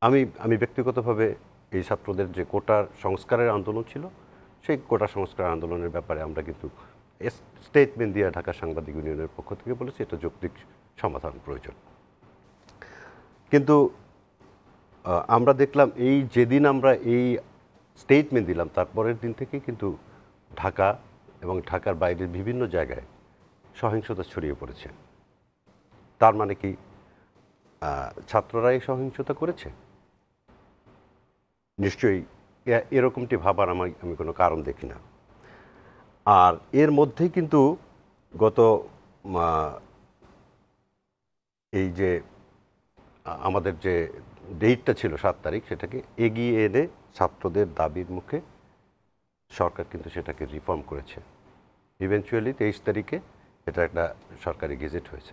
আমি আমি ব্যক্তিগতভাবে এই ছাত্রদের যে কোটা সংস্কারের আন্দোলন ছিল সেই কোটা সংস্কার আন্দোলনের ব্যাপারে আমরা কিন্তু স্টেটমেন্ট দিয়ে ঢাকা সাংবাদিক ইউনিয়নের পক্ষ থেকে বলেছি এটা যৌক্তিক সমাধান প্রয়োজন। কিন্তু আমরা দেখলাম এই যেদিন আমরা এই স্টেটমেন্ট দিলাম তারপরের দিন থেকেই কিন্তু ঢাকা এবং ঢাকার বাইরের বিভিন্ন জায়গায় সহিংসতা ছড়িয়ে পড়েছে। তার মানে কি ছাত্ররাই সহিংসতা করেছে? নিশ্চয়ই এরকমটি ভাবার আমি কোনো কারণ দেখি না। আর এর মধ্যেই কিন্তু গত এই যে আমাদের যে ডেটটা ছিল 7 তারিখ সেটাকে এগিয়ে এনে ছাত্রদের দাবির মুখে সরকার কিন্তু সেটাকে রিফর্ম করেছে। ইভেনচুয়ালি 23 তারিখে এটা একটা সরকারি গেজেট হয়েছে।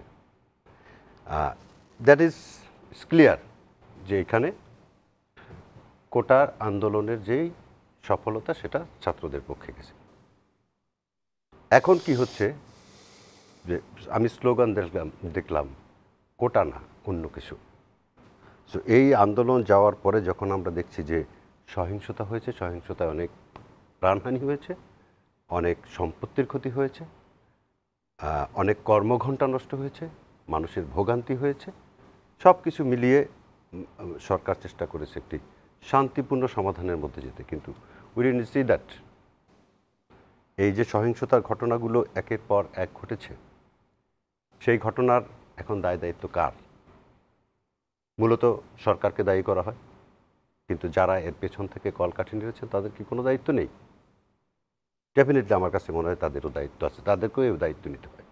দ্যাট ইজ ক্লিয়ার যে এখানে কোটার আন্দোলনের যেই সফলতা সেটা ছাত্রদের পক্ষে গেছে। এখন কি হচ্ছে যে আমি স্লোগান দেখলাম কোটা না অন্য কিছু। সো এই আন্দোলন যাওয়ার পরে যখন আমরা দেখছি যে সহিংসতা হয়েছে, সহিংসতায় অনেক প্রাণহানি হয়েছে, অনেক সম্পত্তির ক্ষতি হয়েছে, অনেক কর্মঘণ্টা নষ্ট হয়েছে, মানুষের ভোগান্তি হয়েছে, সব কিছু মিলিয়ে সরকার চেষ্টা করেছে একটি শান্তিপূর্ণ সমাধানের মধ্যে যেতে। কিন্তু উই ডিডন্ট সি দ্যাট। এই যে সহিংসতার ঘটনাগুলো একের পর এক ঘটেছে, সেই ঘটনার এখন দায় দায়িত্ব কার? মূলত সরকারকে দায়ী করা হয়, কিন্তু যারা এর পেছন থেকে কলকাঠি নেড়েছেন তাদের কি কোনো দায়িত্ব নেই? ডেফিনেটলি আমার কাছে মনে হয় তাদেরও দায়িত্ব আছে, তাদেরকেও এই দায়িত্ব নিতে হয়।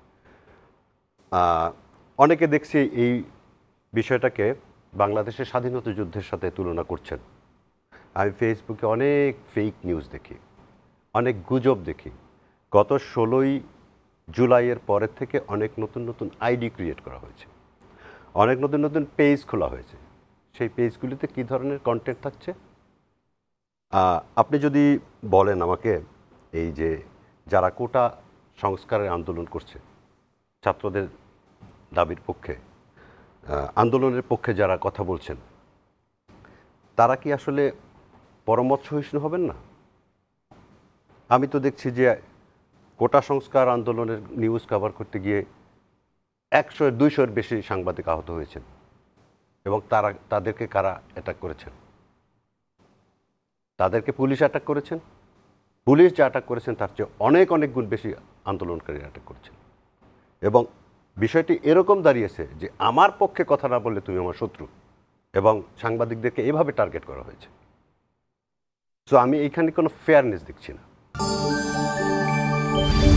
অনেকে দেখছি এই বিষয়টাকে বাংলাদেশের স্বাধীনতা যুদ্ধের সাথে তুলনা করছেন। আমি ফেসবুকে অনেক ফেক নিউজ দেখি, অনেক গুজব দেখি। গত 16ই জুলাইয়ের পরের থেকে অনেক নতুন নতুন আইডি ক্রিয়েট করা হয়েছে, অনেক নতুন নতুন পেজ খোলা হয়েছে। সেই পেজগুলিতে কী ধরনের কন্টেন্ট থাকছে আপনি যদি বলেন আমাকে, এই যে যারা কোটা সংস্কারের আন্দোলন করছে, ছাত্রদের দাবির পক্ষে আন্দোলনের পক্ষে যারা কথা বলছেন, তারা কি আসলে পরমত সহিষ্ণু হবেন না? আমি তো দেখছি যে কোটা সংস্কার আন্দোলনের নিউজ কভার করতে গিয়ে 100-200-এর বেশি সাংবাদিক আহত হয়েছেন এবং তাদেরকে কারা অ্যাটাক করেছেন? তাদেরকে পুলিশ অ্যাটাক করেছেন। পুলিশ যে অ্যাটাক করেছেন তার চেয়ে অনেক অনেক গুণ বেশি আন্দোলনকারী অ্যাটাক করেছেন। এবং বিষয়টি এরকম দাঁড়িয়েছে যে আমার পক্ষে কথা না বললে তুমি আমার শত্রু, এবং সাংবাদিকদেরকে এভাবে টার্গেট করা হয়েছে। সো আমি এইখানে কোনো ফেয়ারনেস দেখছি না।